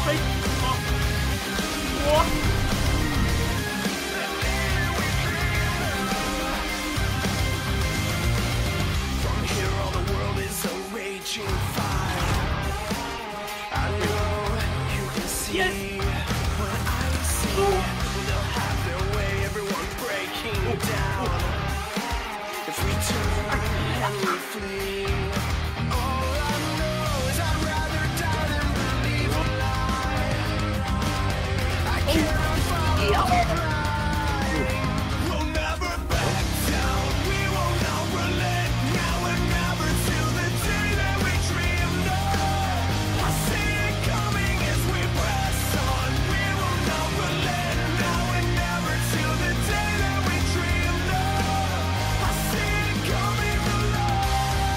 From here all the world is a raging fire. I know you can see what I see. They'll have their way, everyone breaking down. If we turn and we flee, all I know is I'd rather die than believe a lie. I can't follow the pride. We'll never back down. We will not relent. Now and never till the day that we dreamed of. I see it coming as we press on. We will not relent. Now and never till the day that we dreamed of. I see it coming alive.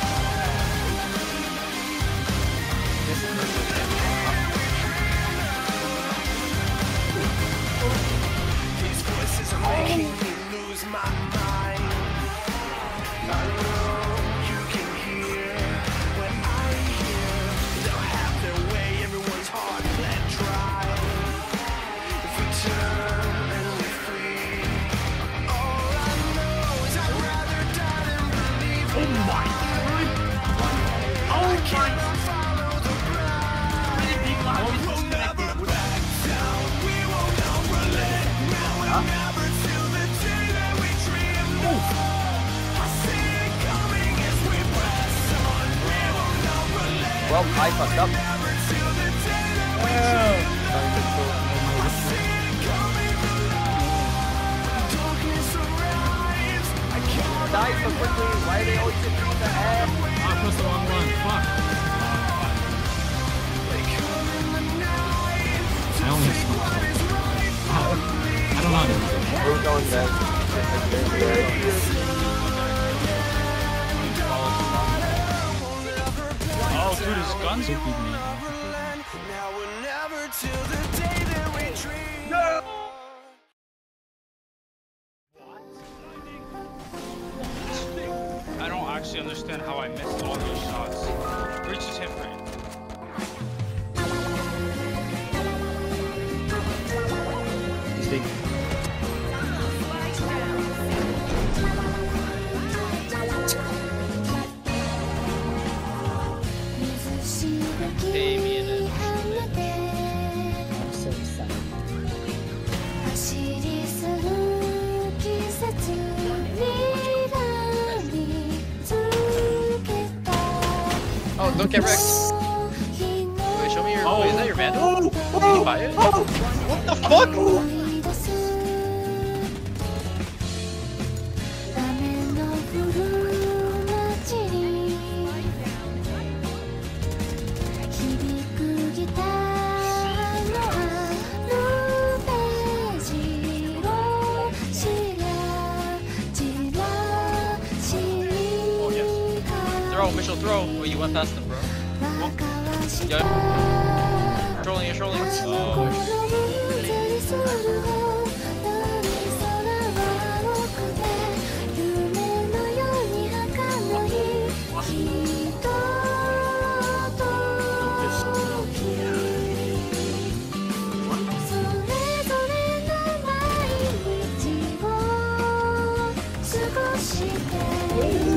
These voices are making me lose my mind. I know you can hear what I hear. They'll have their way, everyone's heart bled dry. If we turn and we flee, all I know is I'd rather die than believe. Oh my god! Oh my god! Follow the pride. Many people have been We'll never disconnected. back down. We will not relent. Now and never till the day that we dreamed of. I see it coming as we press on. We will not relent. Well, I fucked up. Never till the day that we dreamed of. I see it coming alive. Darkness arrives. I can't Die so quickly. Why are they always hitting me in the head? I pressed the wrong one. Fuck. They come in the night. I only have smoke. I don't know how to do it. We're going dead. Oh, dude, his gun's Took me. Now or never till the day that we dream. I don't actually understand how I missed all those shots. Breach is hit frame. Damien is Oh, don't get wrecked. Wait, show me your. Wait, is that your Vandal? Did you buy it? What the fuck? Throw, Mitchell, throw. Wait, you went past them, bro. Yo. Trolling, you're trolling. Oh.